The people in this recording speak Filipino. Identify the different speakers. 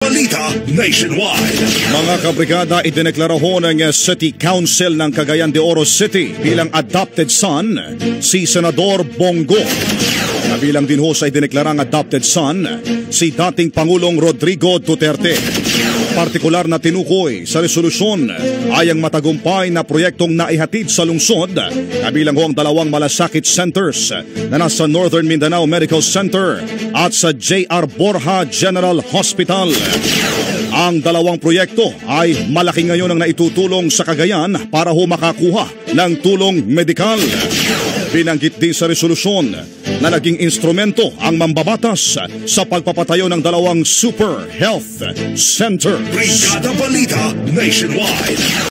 Speaker 1: Balita Nationwide.
Speaker 2: Mga kabrigada, idineklara ho ng City Council ng Cagayan de Oro City bilang adopted son si Senador Bongo. Kabilang din ho sa idineklarang adopted son si dating Pangulong Rodrigo Duterte. Partikular na tinukoy sa resolusyon ay ang matagumpay na proyektong naihatid sa lungsod, kabilang ho ang dalawang malasakit centers na nasa Northern Mindanao Medical Center at sa J.R. Borja General Hospital. Ang dalawang proyekto ay malaki ngayon ang naitutulong sa Cagayan para ho makakuha ng tulong medikal. Binanggit din sa resolusyon na naging instrumento ang mambabatas sa pagpapatayo ng dalawang super health center.
Speaker 1: Brigada Balita Nationwide.